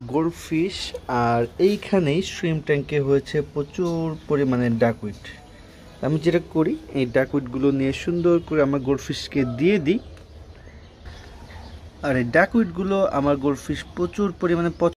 Goldfish. আর এইখানেই shrimp ট্যাঙ্কে হয়েছে প্রচুর পরিমাণে ডাকউইট। আমি যেটা করি এই ডাকউইটগুলো নিয়ে সুন্দর করে আমার গোল্ডফিশকে দিয়ে দিই। আর এই ডাকউইটগুলো আমার গোল্ডফিশ প্রচুর পরিমাণে